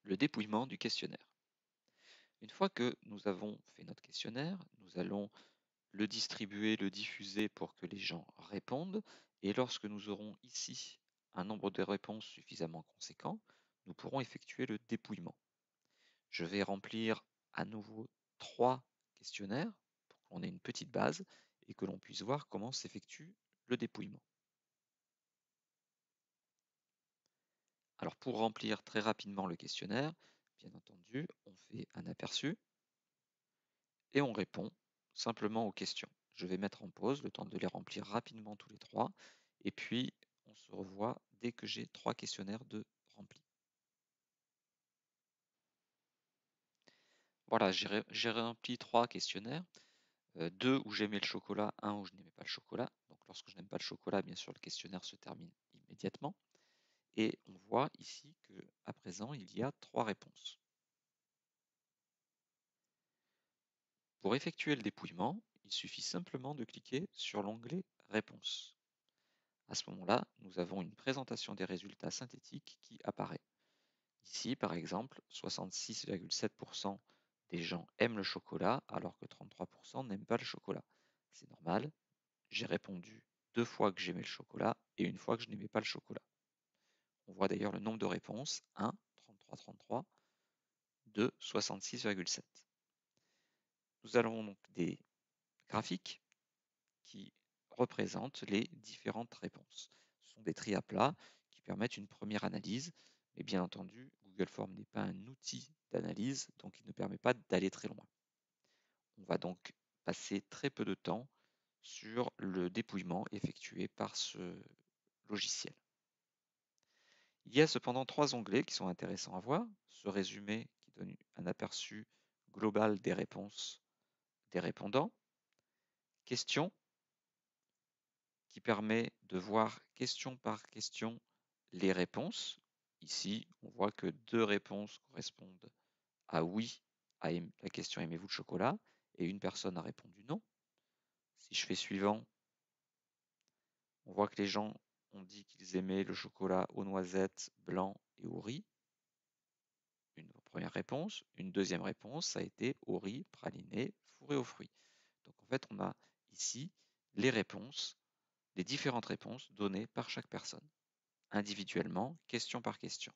le dépouillement du questionnaire. Une fois que nous avons fait notre questionnaire, nous allons le distribuer, le diffuser pour que les gens répondent. Et lorsque nous aurons ici un nombre de réponses suffisamment conséquent, nous pourrons effectuer le dépouillement. Je vais remplir à nouveau 3 questionnaires pour qu'on ait une petite base et que l'on puisse voir comment s'effectue le dépouillement. Alors pour remplir très rapidement le questionnaire, bien entendu, on fait un aperçu et on répond simplement aux questions. Je vais mettre en pause le temps de les remplir rapidement tous les 3 et puis on se revoit dès que j'ai 3 questionnaires de remplis. Voilà, j'ai rempli 3 questionnaires, 2 où j'aimais le chocolat, 1 où je n'aimais pas le chocolat. Donc lorsque je n'aime pas le chocolat, bien sûr, le questionnaire se termine immédiatement. Et on voit ici qu'à présent, il y a 3 réponses. Pour effectuer le dépouillement, il suffit simplement de cliquer sur l'onglet Réponses. À ce moment-là, nous avons une présentation des résultats synthétiques qui apparaît. Ici, par exemple, 66,7% des gens aiment le chocolat alors que 33% n'aiment pas le chocolat. C'est normal, j'ai répondu 2 fois que j'aimais le chocolat et 1 fois que je n'aimais pas le chocolat. On voit d'ailleurs le nombre de réponses, 1, 33, 33, 2, 66,7. Nous avons donc des graphiques qui représentent les différentes réponses. Ce sont des tris à plat qui permettent une première analyse, mais bien entendu, Google Forms n'est pas un outil d'analyse, donc il ne permet pas d'aller très loin. On va donc passer très peu de temps sur le dépouillement effectué par ce logiciel. Il y a cependant 3 onglets qui sont intéressants à voir. Ce résumé qui donne un aperçu global des réponses des répondants. Questions qui permet de voir question par question les réponses. Ici, on voit que 2 réponses correspondent à oui à la question aimez-vous le chocolat et une personne a répondu non. Si je fais suivant, on voit que les gens ont dit qu'ils aimaient le chocolat aux noisettes, blanc et au riz. Une première réponse. Une deuxième réponse, ça a été au riz, praliné, fourré aux fruits. Donc en fait, on a ici les réponses, les différentes réponses données par chaque personne, individuellement, question par question.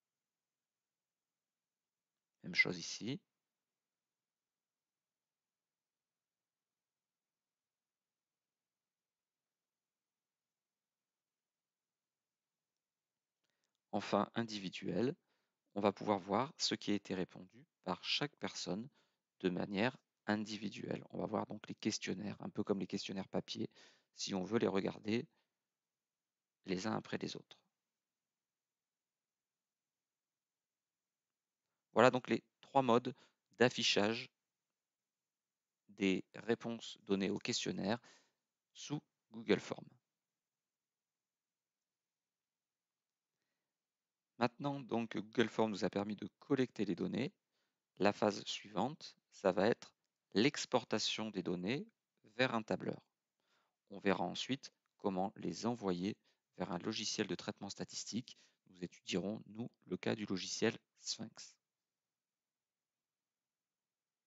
Même chose ici. Enfin, individuel, on va pouvoir voir ce qui a été répondu par chaque personne de manière individuelle. On va voir donc les questionnaires, un peu comme les questionnaires papier, si on veut les regarder les uns après les autres. Voilà donc les 3 modes d'affichage des réponses données au questionnaire sous Google Forms. Maintenant, donc, Google Forms nous a permis de collecter les données. La phase suivante, ça va être l'exportation des données vers un tableur. On verra ensuite comment les envoyer vers un logiciel de traitement statistique. Nous étudierons, nous, le cas du logiciel Sphinx.